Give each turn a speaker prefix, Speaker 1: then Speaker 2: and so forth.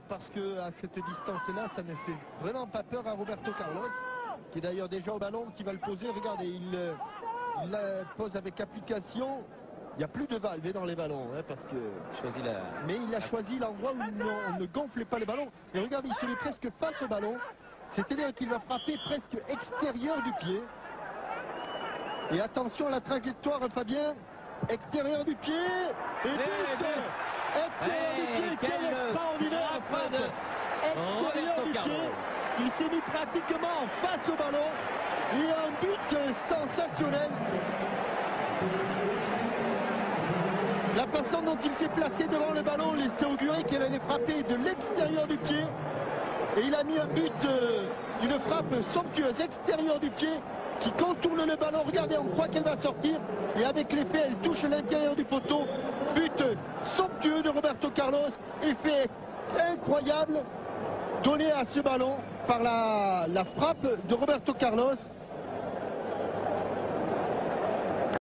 Speaker 1: parce que à cette distance-là, ça ne fait vraiment pas peur à Roberto Carlos, qui est d'ailleurs déjà au ballon, qui va le poser. Regardez, il la pose avec application. Il n'y a plus de valve dans les ballons, hein, parce que. Mais il a choisi l'endroit où on ne gonflait pas les ballons. Et regardez, il se met presque face au ballon. C'est-à-dire qu'il va frapper presque extérieur du pied. Et attention à la trajectoire, Fabien. Extérieur du pied. Et but. Extérieur du pied. Quelle extraordinaire frappe. Extérieur du pied. Il s'est mis pratiquement face au ballon. Et un but sensationnel. La façon dont il s'est placé devant le ballon laissait augurer qu'elle allait frapper de l'extérieur du pied. Et il a mis un but, une frappe somptueuse, extérieure du pied, qui contourne le ballon. Regardez, on croit qu'elle va sortir. Et avec l'effet, elle touche l'intérieur du poteau. But somptueux de Roberto Carlos. Effet incroyable donné à ce ballon par la frappe de Roberto Carlos.